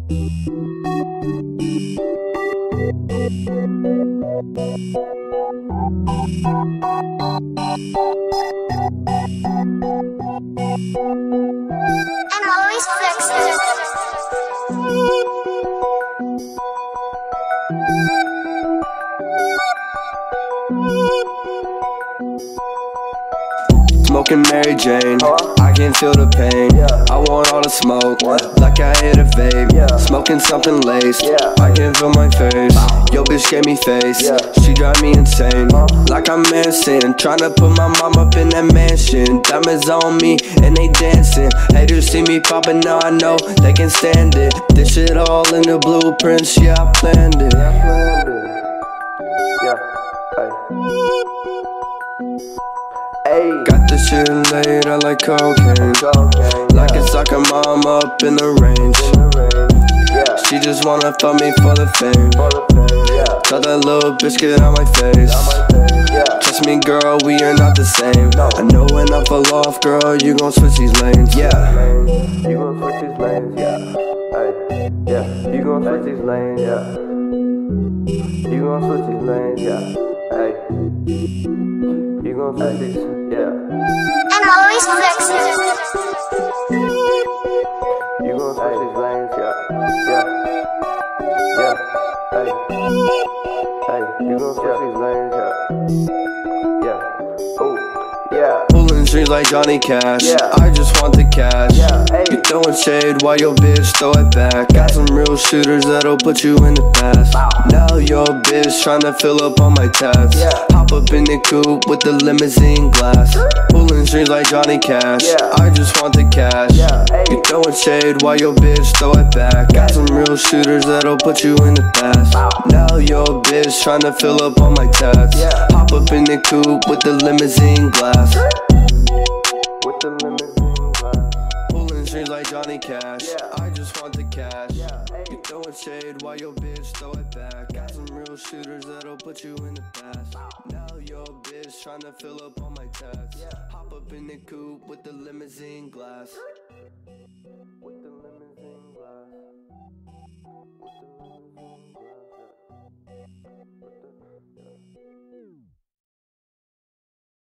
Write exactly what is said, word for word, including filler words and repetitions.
I'm always flexing. Smoking Mary Jane, I can feel the pain. I want all the smoke, like I hit a vape. Smoking something laced, I can feel my face. Yo, bitch gave me face, she drive me insane. Like I'm Manson, tryna put my mom up in that mansion. Diamonds on me, and they dancing. Haters see me popping, now I know they can stand it. This shit all in the blueprints, yeah, I planned it. Got this shit laid, I like cocaine. Like a soccer mom up in the range. She just wanna fuck me for the fame. Tell that little bitch get out my face. Trust me girl, we are not the same. I know when I fall off, girl, you gon' switch these lanes. Yeah, you gon' switch these lanes, yeah. Ay, yeah, you gon' switch these lanes, yeah. You gon' switch these lanes, yeah. Ay, you gon' switch these, yeah. I'm always flexing. You gon' switch these lanes, yeah. Yeah, yeah. Hey, hey, you gon' switch these lanes, yeah. Yeah, oh, yeah. Pulling strings like Johnny Cash. Yeah. I just want the cash. Yeah. Hey. You throwing shade while your bitch throw it back. Got some real shooters that'll put you in the past. Wow. Now your bitch tryna fill up on my tabs. Yeah. Hop up in the coupe with the limousine glass. Pulling strings like Johnny Cash. Yeah. I just want the cash. Yeah. Hey. You throwing shade while your bitch throw it back. Got some real shooters that'll put you in the past. Wow. Now your bitch tryna fill up on my tabs. Yeah. Hop up in the coupe with the limousine glass. With the limousine glass. Pulling strings like Johnny Cash. Yeah. I just want the cash. Yeah. Hey. You throwing shade while your bitch throw it back. Got some real shooters that'll put you in the past. Wow. Now your bitch tryna fill up on my tabs. Yeah. Hop up in the coupe with the limousine glass.